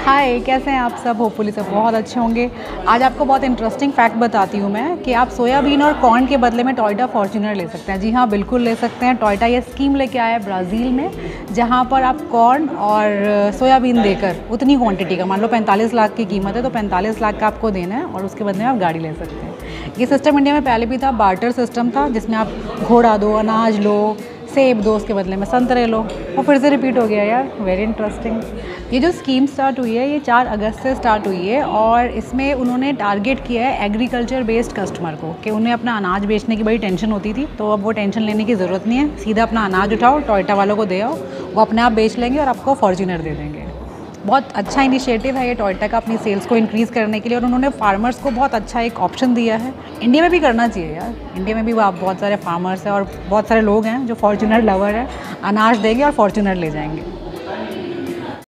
हाय, कैसे हैं आप सब? होपफुली सब बहुत अच्छे होंगे। आज आपको बहुत इंटरेस्टिंग फैक्ट बताती हूँ मैं कि आप सोयाबीन और कॉर्न के बदले में टोयोटा फॉर्च्यूनर ले सकते हैं। जी हाँ, बिल्कुल ले सकते हैं। टोयोटा ये स्कीम लेके आया है ब्राज़ील में, जहाँ पर आप कॉर्न और सोयाबीन देकर उतनी क्वांटिटी का, मान लो 45 लाख की कीमत है तो 45 लाख का आपको देना है और उसके बदले में आप गाड़ी ले सकते हैं। ये सिस्टम इंडिया में पहले भी था, बार्टर सिस्टम था, जिसमें आप घोड़ा दो, अनाज लो, सेब दो, उसके बदले में संतरे लो। वो फिर से रिपीट हो गया यार, वेरी इंटरेस्टिंग। ये जो स्कीम स्टार्ट हुई है ये 4 अगस्त से स्टार्ट हुई है और इसमें उन्होंने टारगेट किया है एग्रीकल्चर बेस्ड कस्टमर को, कि उन्हें अपना अनाज बेचने की बड़ी टेंशन होती थी, तो अब वो टेंशन लेने की ज़रूरत नहीं है। सीधा अपना अनाज उठाओ, टोयोटा वालों को दे आओ, वो अपने आप बेच लेंगे और आपको फॉर्च्यूनर दे देंगे। बहुत अच्छा इनिशिएटिव है ये टोयोटा का अपनी सेल्स को इंक्रीज़ करने के लिए, और उन्होंने फार्मर्स को बहुत अच्छा एक ऑप्शन दिया है। इंडिया में भी करना चाहिए यार, इंडिया में भी बहुत सारे फार्मर्स हैं और बहुत सारे लोग हैं जो फॉर्च्यूनर लवर है, अनाज देंगे और फॉर्च्यूनर ले जाएंगे।